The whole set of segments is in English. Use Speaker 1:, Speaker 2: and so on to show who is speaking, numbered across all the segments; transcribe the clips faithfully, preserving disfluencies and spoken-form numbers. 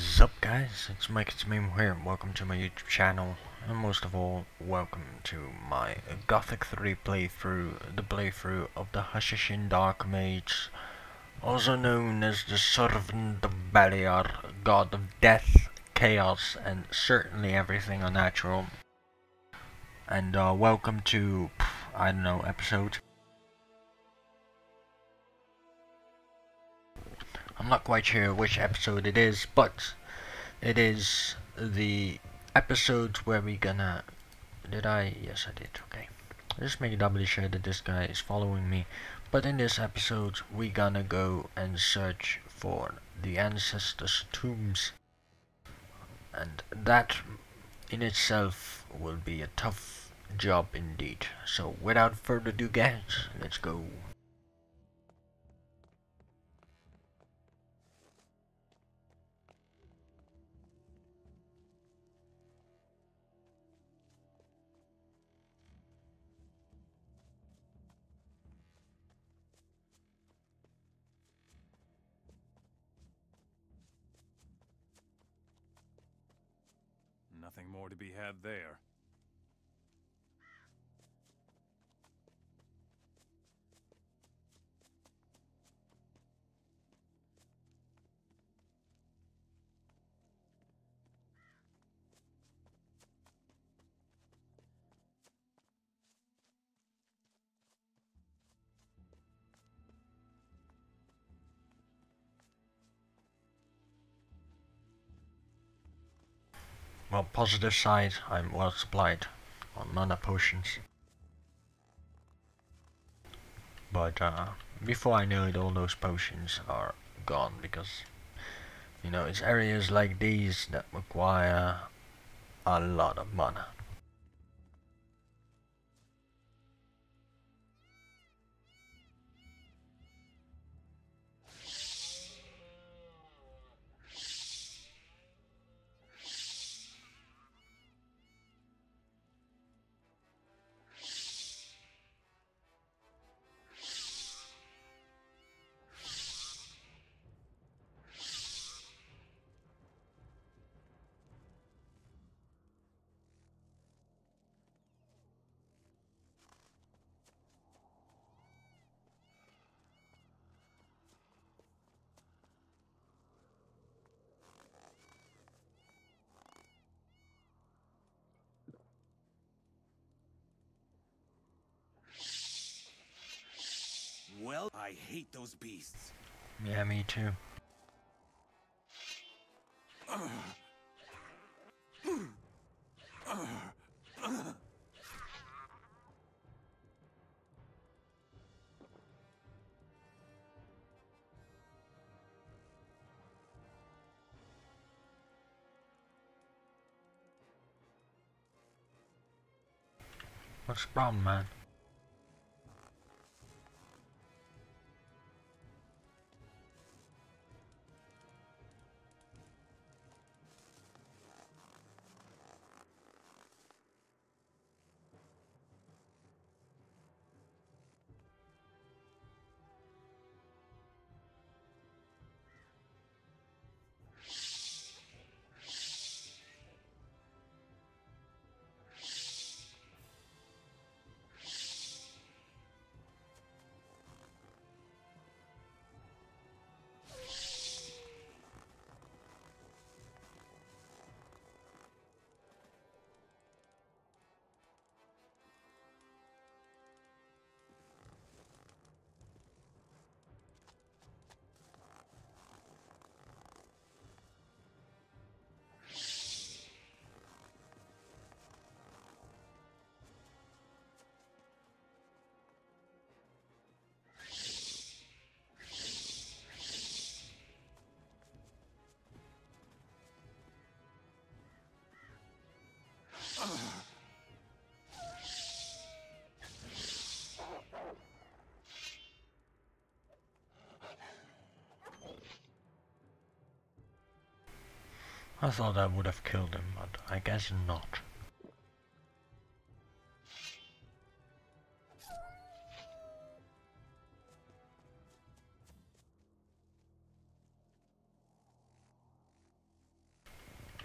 Speaker 1: is up, guys? It's Mike, it's me here. Welcome to my YouTube channel, and most of all, welcome to my Gothic three playthrough, the playthrough of the Hashashin Dark Mage, also known as the Servant of Beliar, god of death, chaos, and certainly everything unnatural. And uh, welcome to, I don't know, episode. I'm not quite sure which episode it is, but it is the episode where we gonna... Did I? Yes, I did. Okay. Just make doubly sure that this guy is following me. But in this episode, we gonna go and search for the ancestors' tombs. And that in itself will be a tough job indeed. So without further ado, guys, let's go.
Speaker 2: Nothing more to be had there.
Speaker 1: Well, positive side, I'm well supplied on mana potions. But uh, before I know it, all those potions are gone because, you know, it's areas like these that require a lot of mana.
Speaker 2: Well, I hate those beasts.
Speaker 1: Yeah, me too. What's the problem, man? I thought I would have killed him, but I guess not.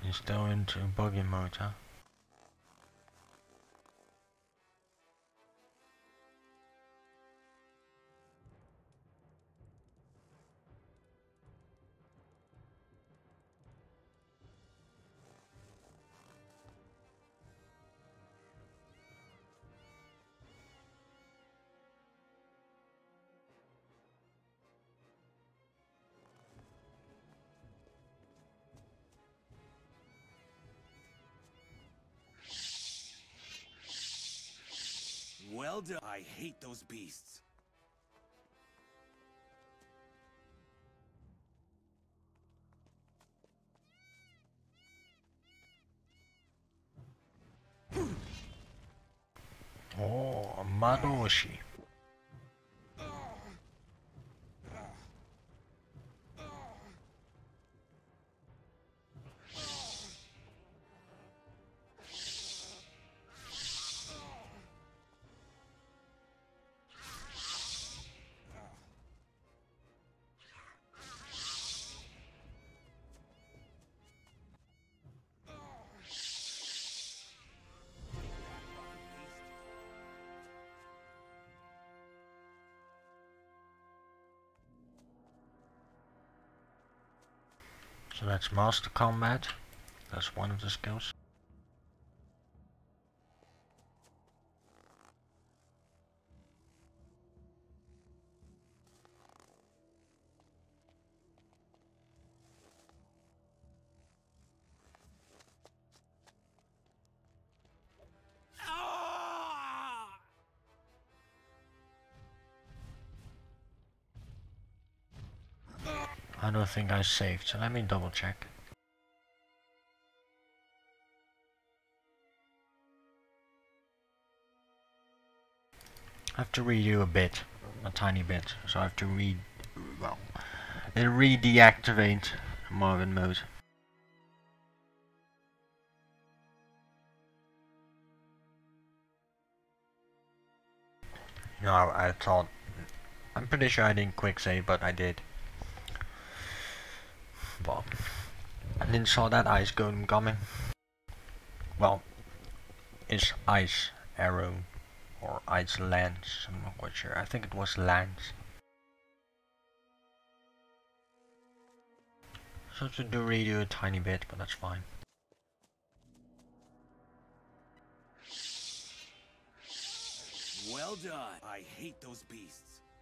Speaker 1: He's still into buggy mode, huh?
Speaker 2: Well done. I hate those beasts.
Speaker 1: Oh, Madoshi. So that's Master Combat. That's one of the skills. I don't think I saved, so let me double check. I have to redo a bit, a tiny bit, so I have to read, well, re-deactivate Marvin mode. No, I thought, I'm pretty sure I didn't quick save, but I did. Well, I didn't saw that ice golem coming. Well, it's ice arrow or ice lance, I'm not quite sure. I think it was lance. So to do redo a tiny bit, but that's fine.
Speaker 2: Well done. I hate those beasts.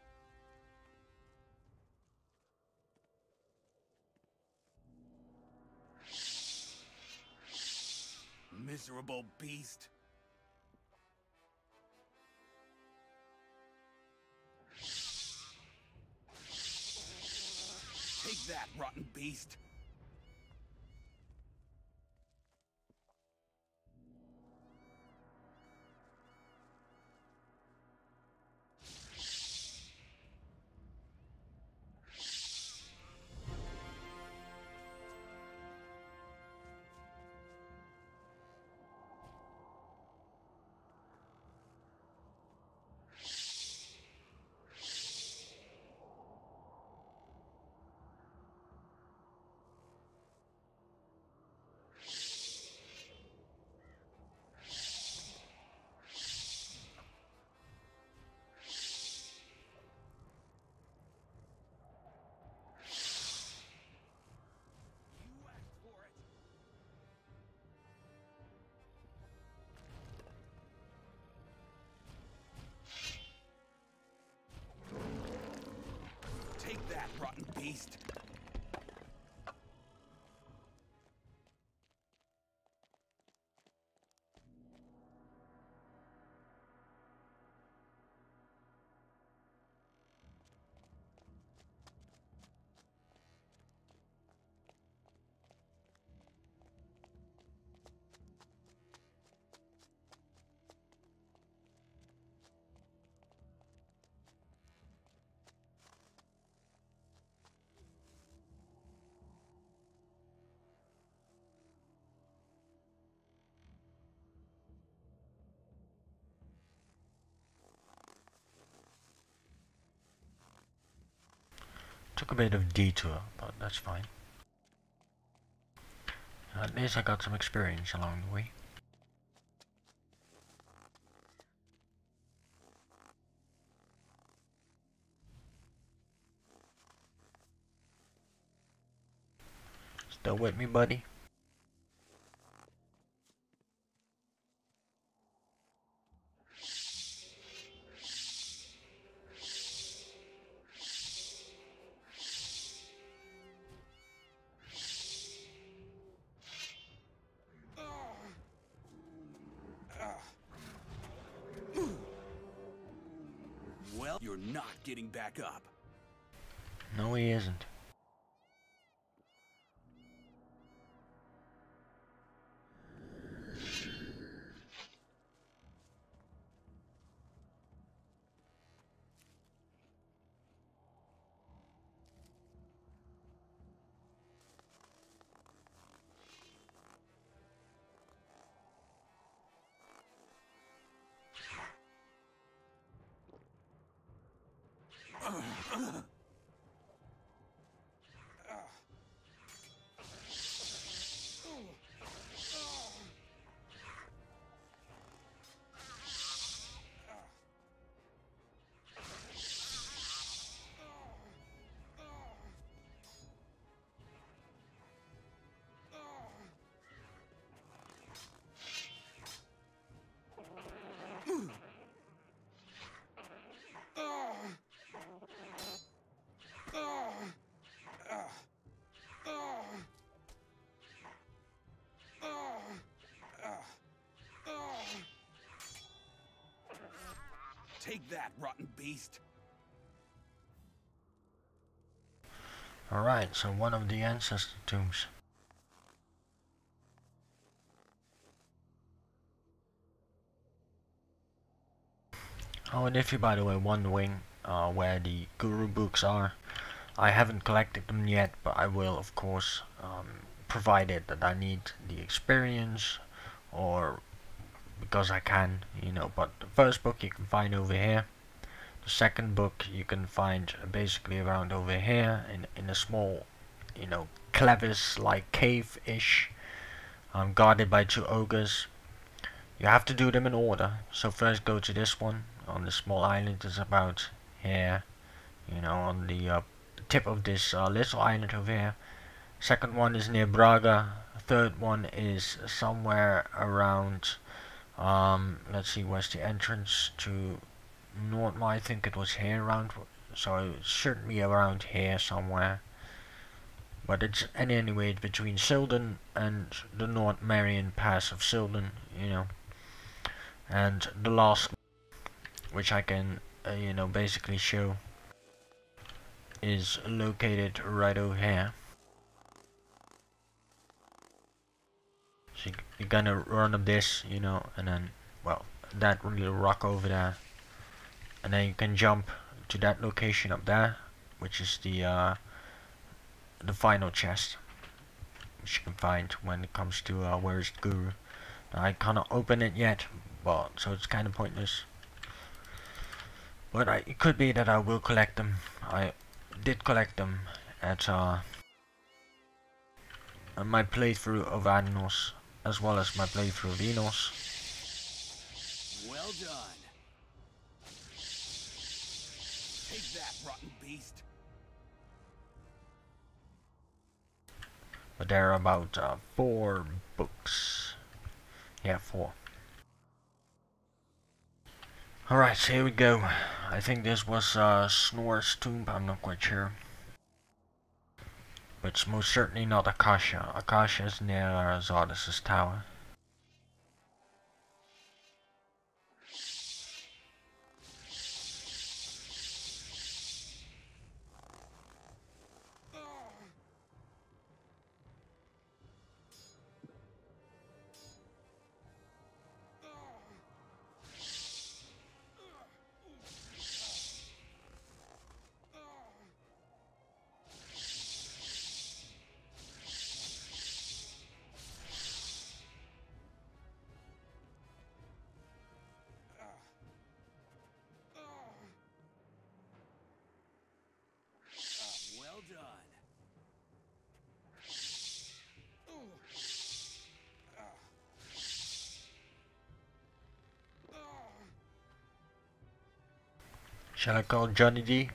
Speaker 2: Miserable beast. Take that, rotten beast. Take that, rotten beast.
Speaker 1: Took a bit of detour, but that's fine. At least I got some experience along the way. Still with me, buddy?
Speaker 2: Well, you're not getting back up.
Speaker 1: No, he isn't.
Speaker 2: Take that, rotten beast.
Speaker 1: Alright, so one of the ancestor tombs. Oh, and if you're by the way wondering uh, where the Guru books are, I haven't collected them yet, but I will of course, um, provided that I need the experience or because I can, you know. But the first book you can find over here. The second book you can find basically around over here in, in a small, you know, crevice like cave-ish, um, guarded by two ogres. You have to do them in order. So first go to this one on the small island. Is about here, you know, on the uh, tip of this uh, little island over here. Second one is near Braga. Third one is somewhere around, um, let's see, where's the entrance to North? I think it was here around, so it should be around here somewhere. But it's any anyway between Silden and the North Marion Pass of Silden, you know. And the last, which I can, uh, you know, basically show, is located right over here. So you're gonna run up this, you know, and then, well, that little rock over there. And then you can jump to that location up there, which is the uh, the final chest, which you can find when it comes to uh, where is the Guru. Now, I cannot open it yet, but so it's kind of pointless. But I, it could be that I will collect them. I did collect them at uh, my playthrough of Adnos, as well as my playthrough of Enos.
Speaker 2: Well done. Take that, rotten beast.
Speaker 1: But there are about uh, four books. Yeah, four. Alright, so here we go. I think this was uh, Snorre's tomb, I'm not quite sure. But it's most certainly not Akasha. Akasha is near uh, Zardes' tower. Shall I call Johnny D?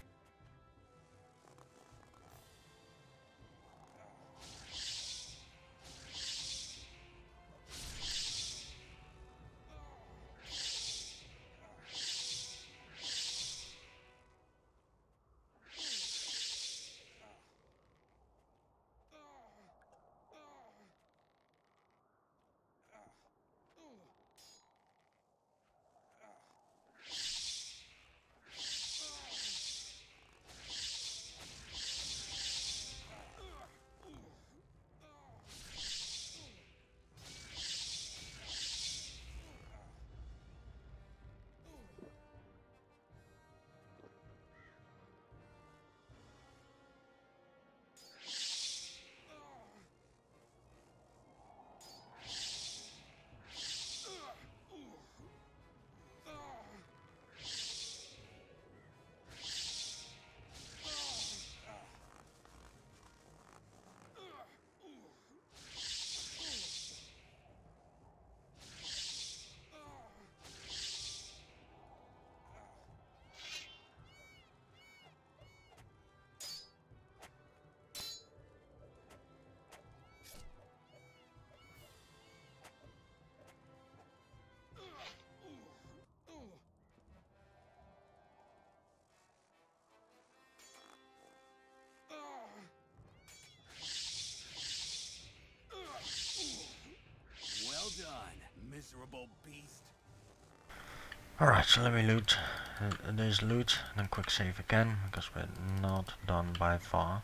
Speaker 2: Well done, miserable beast.
Speaker 1: Alright, so let me loot. Uh, there's loot, and then quick save again, because we're not done by far.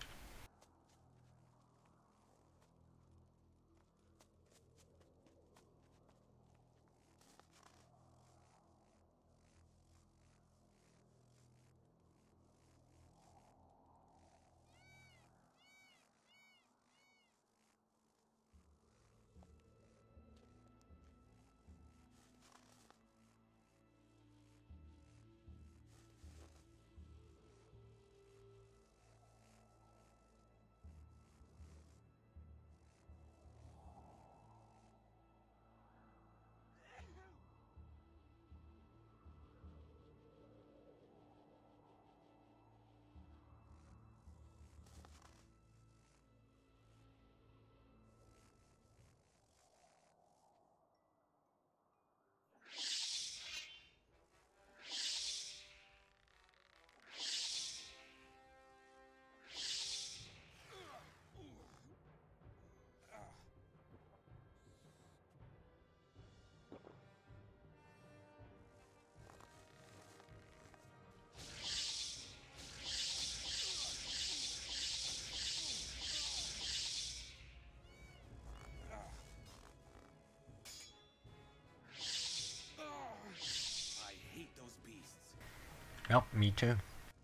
Speaker 2: I hate those beasts.
Speaker 1: Yep, me too.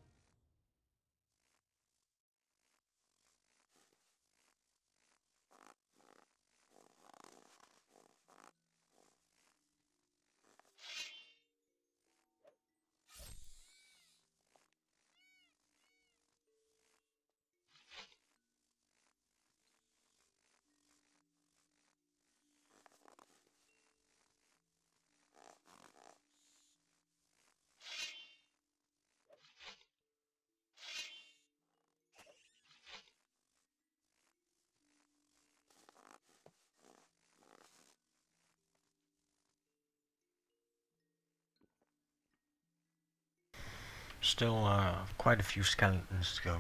Speaker 1: Still uh, quite a few skeletons to go.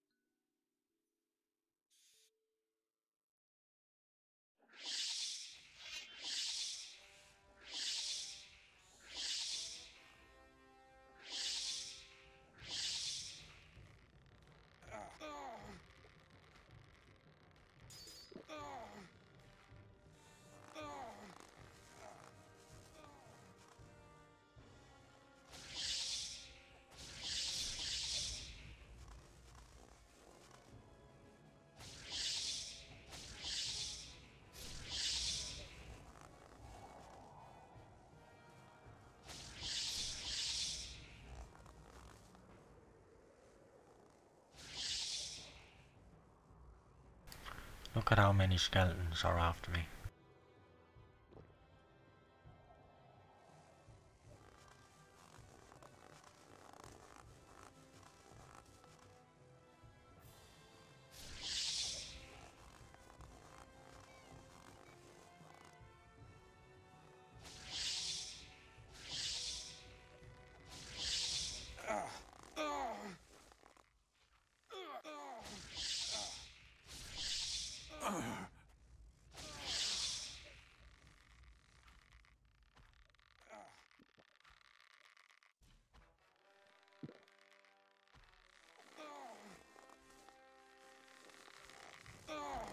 Speaker 1: Look at how many skeletons are after me.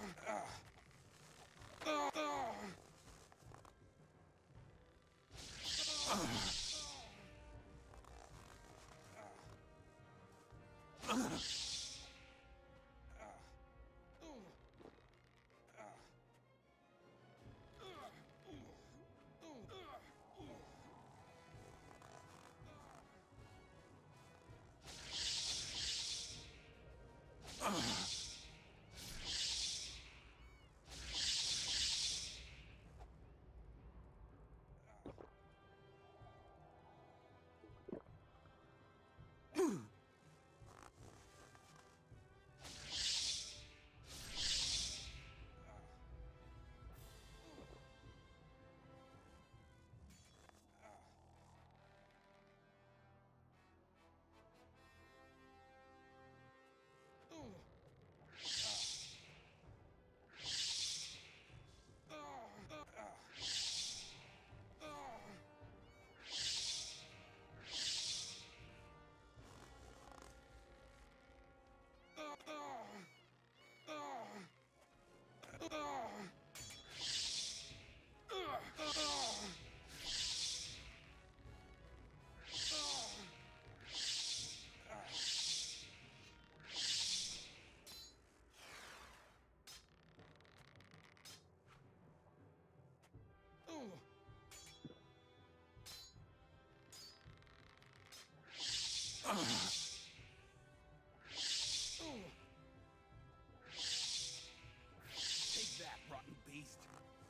Speaker 2: Take that, rotten beast.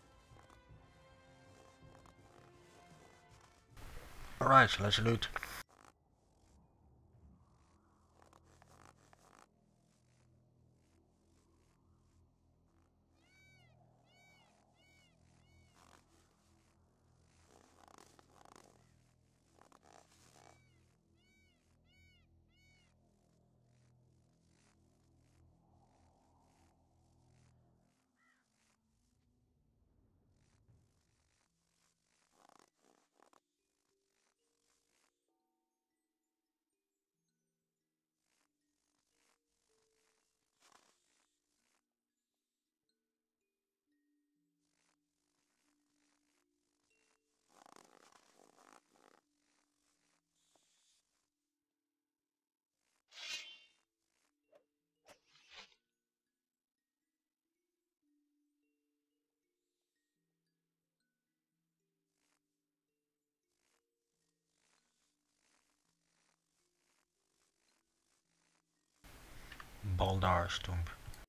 Speaker 1: Alright, so let's loot. Baldar's tomb.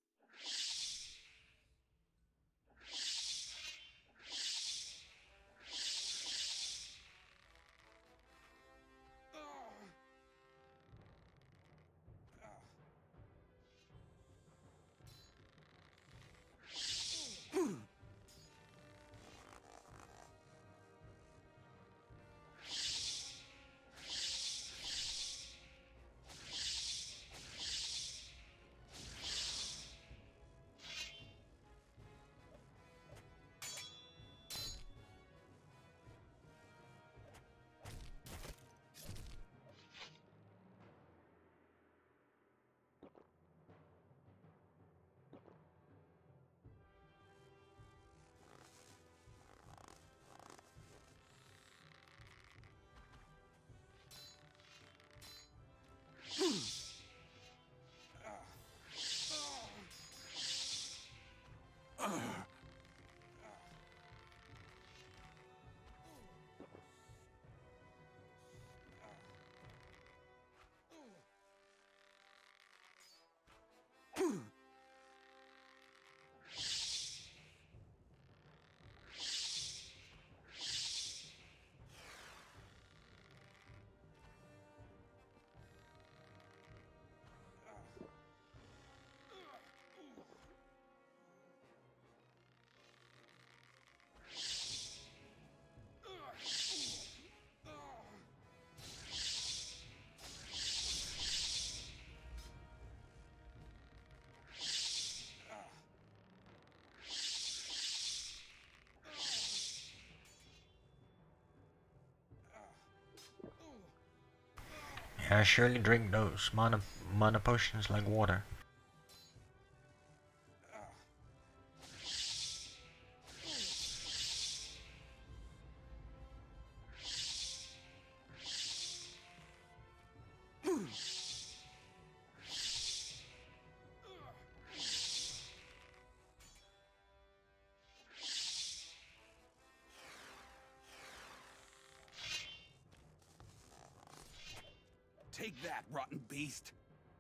Speaker 1: Yeah, surely drink those mana mana potions like water.
Speaker 2: Take that, rotten beast!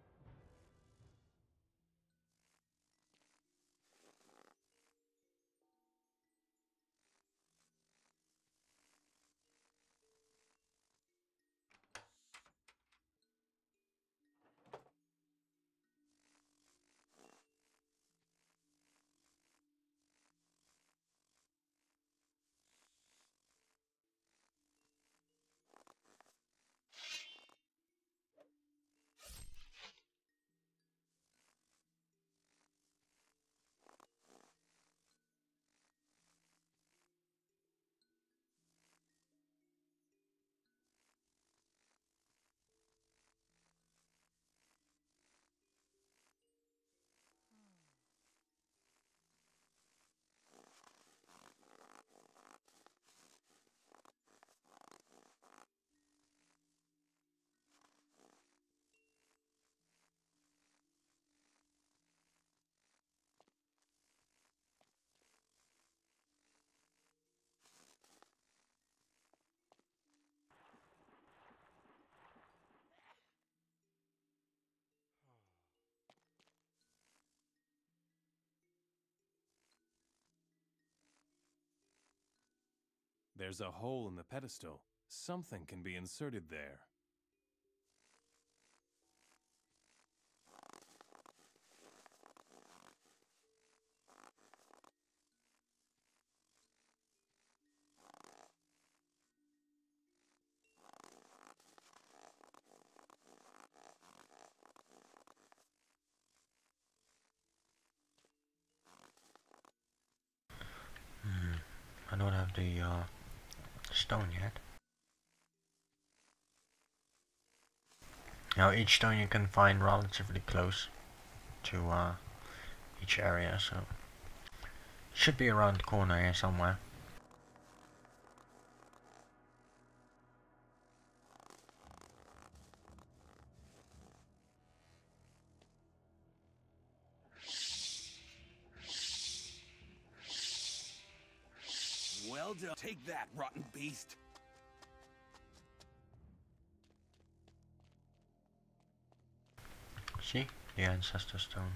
Speaker 3: There's a hole in the pedestal. Something can be inserted there.
Speaker 1: Hmm. I don't have the uh, stone yet. Now each stone you can find relatively close to uh, each area, so should be around the corner here somewhere.
Speaker 2: Well done. Take that, rotten beast!
Speaker 1: See? The ancestor stone.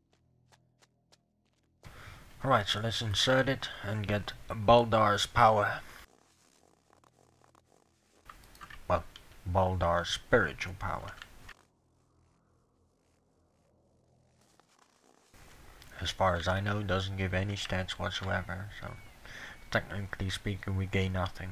Speaker 1: Alright, so let's insert it and get Baldar's power. Well, Baldar's spiritual power. As far as I know, doesn't give any stats whatsoever, so technically speaking we gain nothing.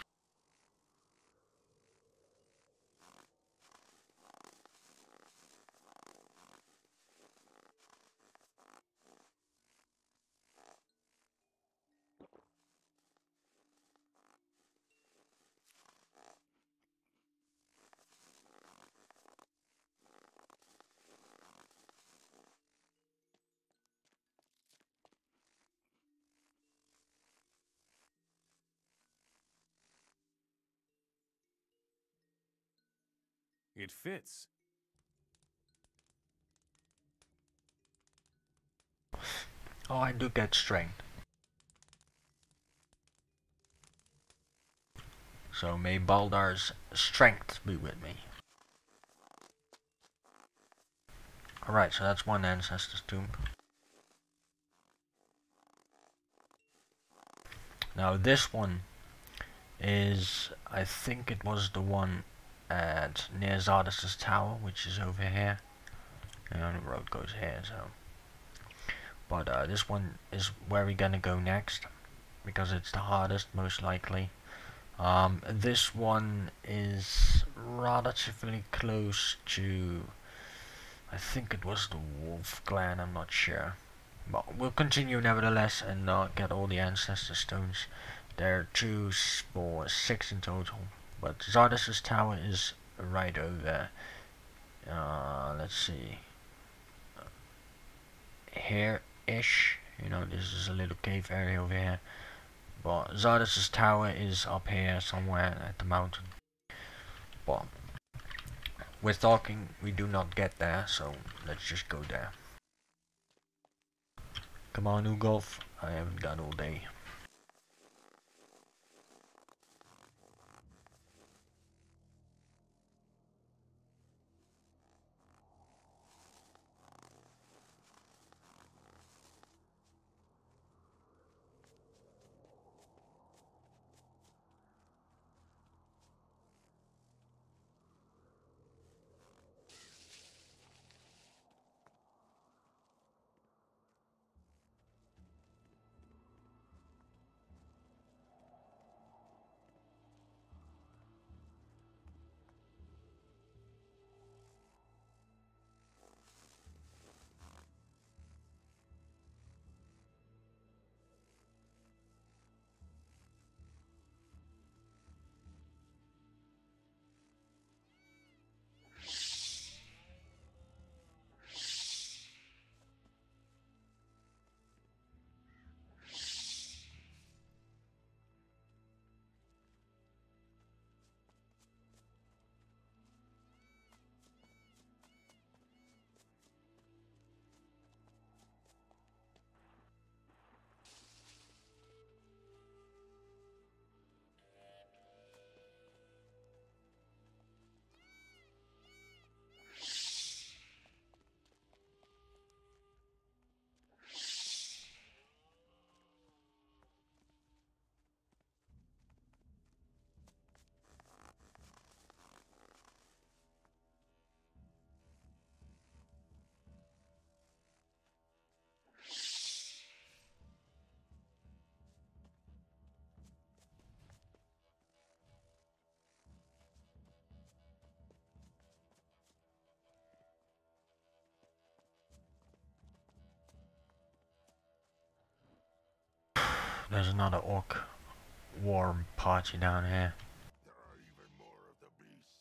Speaker 3: It fits.
Speaker 1: Oh, I do get strength. So may Baldar's strength be with me. Alright, so that's one ancestor's tomb. Now this one is, I think it was the one at near Zardos' tower, which is over here. And the road goes here, so. But uh, this one is where we're gonna go next, because it's the hardest, most likely. Um, this one is relatively close to, I think it was the Wolf Clan, I'm not sure. But we'll continue nevertheless and uh, get all the ancestor stones. There are two, four, six in total. But Zardos' tower is right over there. Uh, let's see. Here-ish. You know, this is a little cave area over here. But Zardos' tower is up here somewhere at the mountain. But we're talking, we do not get there, so let's just go there. Come on, Ugolf. I haven't got all day. There's another orc war party down here.
Speaker 4: There are even more of the beasts.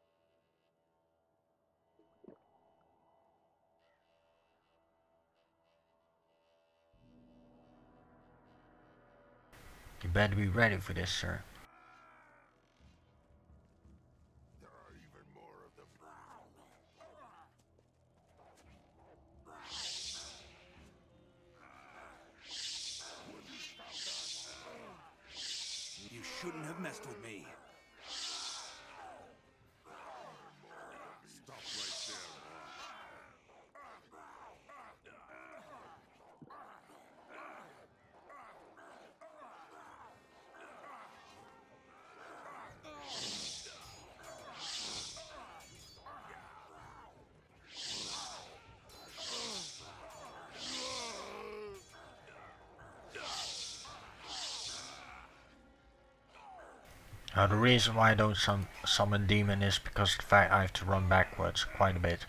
Speaker 1: You better be ready for this, sir.
Speaker 4: There are even more of the
Speaker 2: You shouldn't have messed with me.
Speaker 4: Stop right there,
Speaker 1: Now the reason why I don't sum summon demon is because of the fact I have to run backwards quite a bit.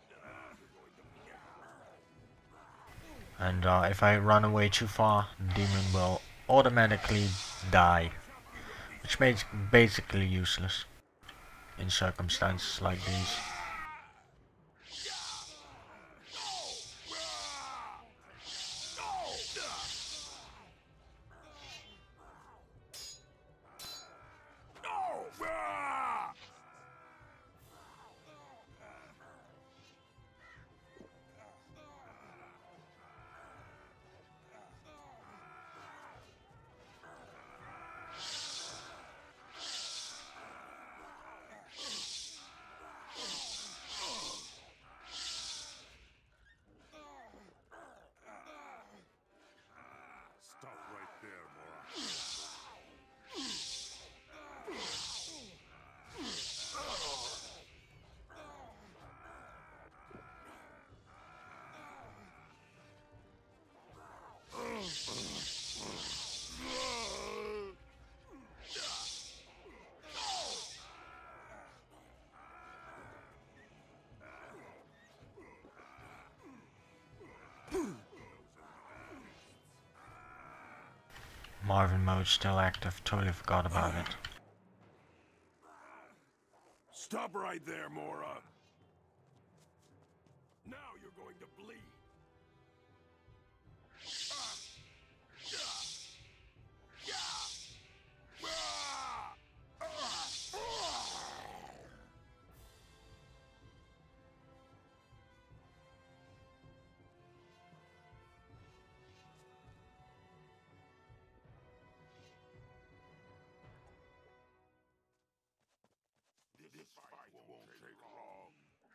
Speaker 1: And uh, if I run away too far, the demon will automatically die. Which makes it basically useless in circumstances like these.
Speaker 4: Stop right there, Mora.
Speaker 1: Marvin mode still active, totally forgot about it.
Speaker 4: Stop right there, Mora. Now you're going to bleed. This fight won't take long.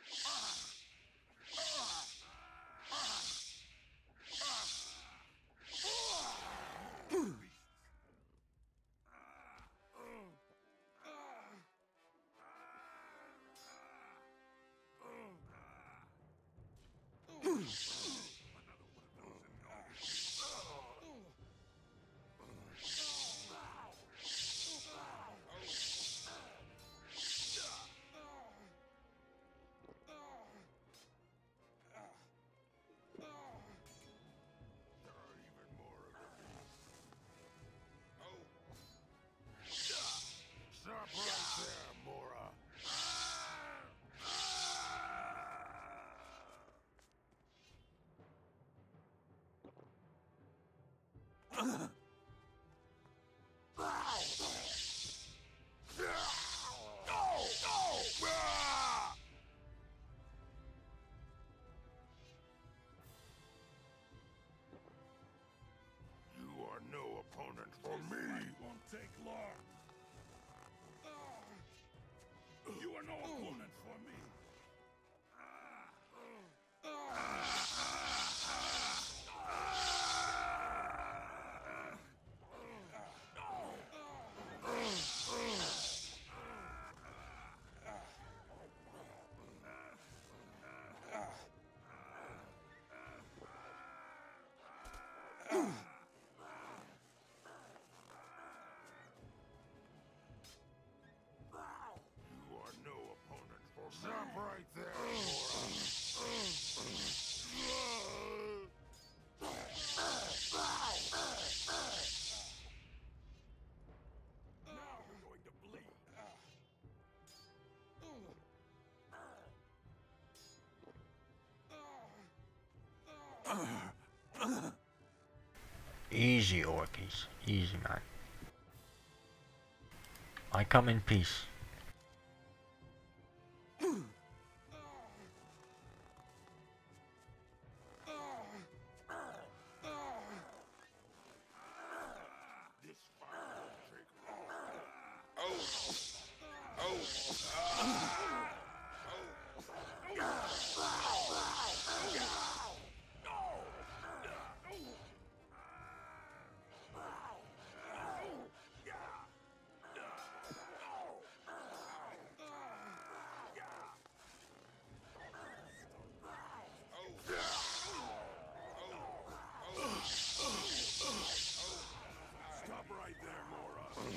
Speaker 4: Stop right there, Mora. You are no opponent for me. Won't take long. You are no opponent for me.
Speaker 1: Easy, orkies. Easy, man. I come in peace.
Speaker 4: Stop right there, Mora.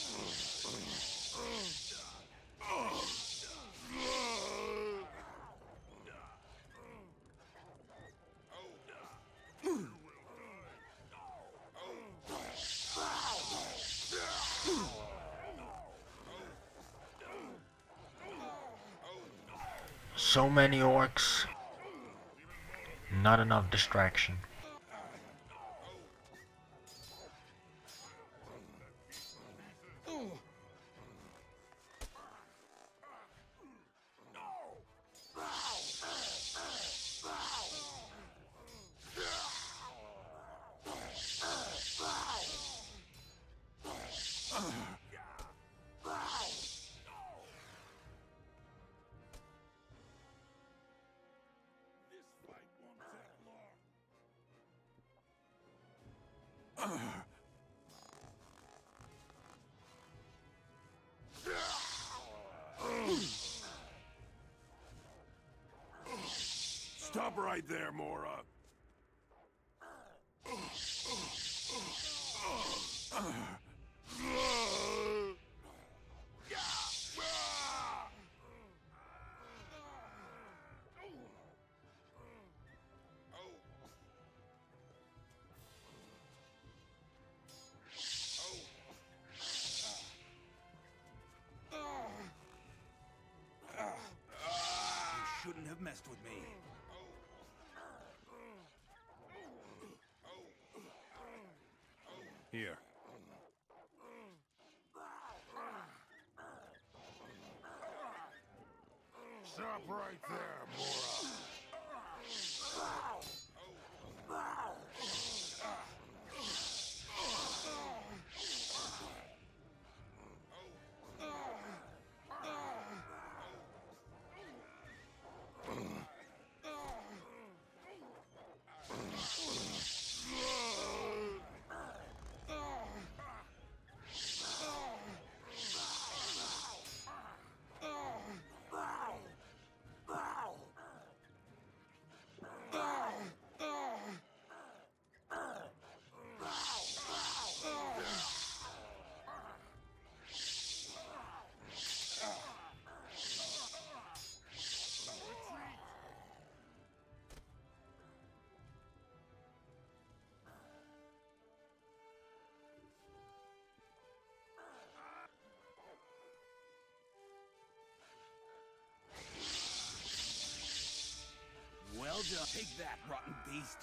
Speaker 1: So many orcs. Not enough distraction.
Speaker 4: Stop right there, Mora.
Speaker 2: You shouldn't have messed with me.
Speaker 3: Here.
Speaker 4: Stop right there, Mora.
Speaker 2: Well done. Take that, rotten beast.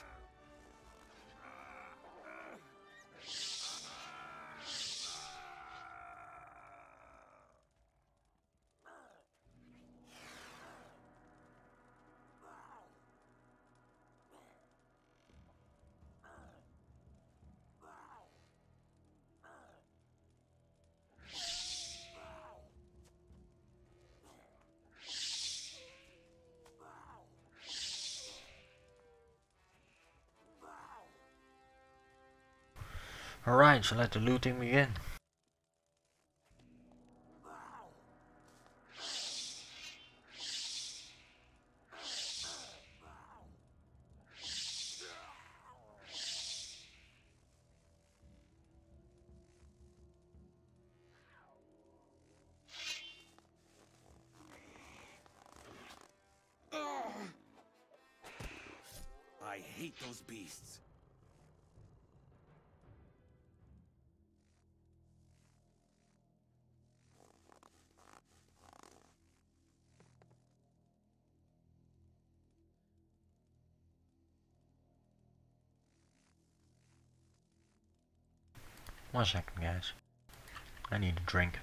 Speaker 1: Alright, so let the looting begin.
Speaker 2: I hate those beasts.
Speaker 1: One second, guys. I need a drink.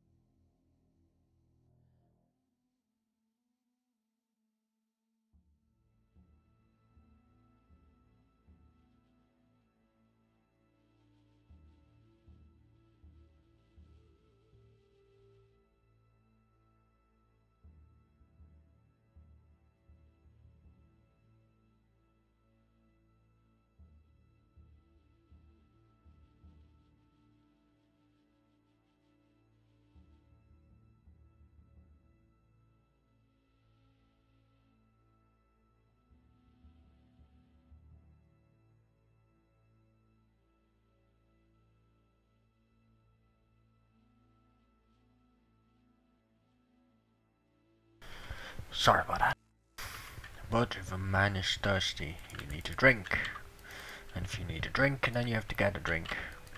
Speaker 1: Sorry about that. But if a man is thirsty, you need to drink. And if you need a drink, then you have to get a drink.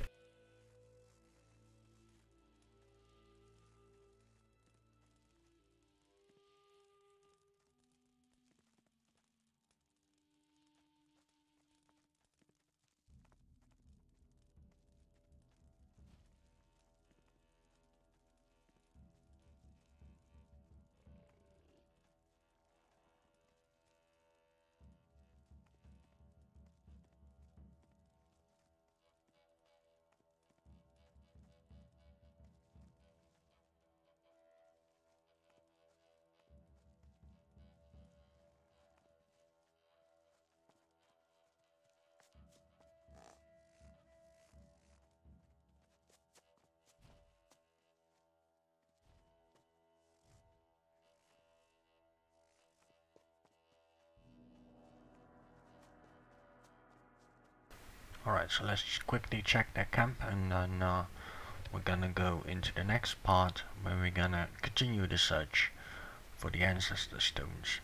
Speaker 1: Alright, so let's just quickly check their camp, and then uh, we're gonna go into the next part where we're gonna continue the search for the ancestor stones.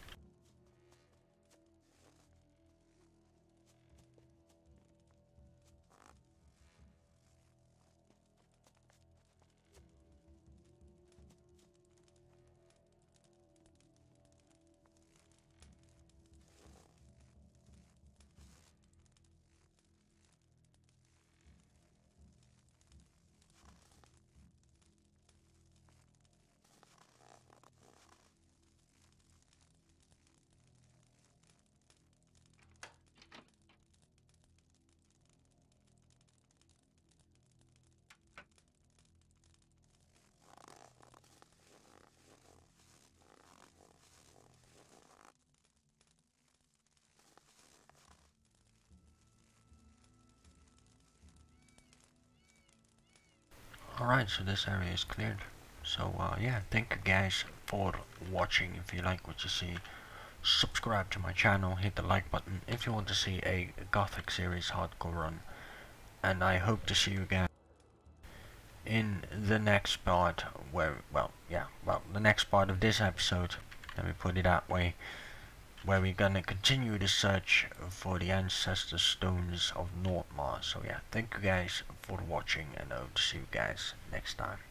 Speaker 1: Alright, so this area is cleared. So uh, yeah, thank you guys for watching. If you like what you see, subscribe to my channel, hit the like button if you want to see a Gothic series hardcore run. And I hope to see you again in the next part where, well, yeah, well, the next part of this episode, let me put it that way, where we're gonna continue the search for the ancestor stones of Nordmarr. So yeah, thank you guys for watching, and I hope to see you guys next time.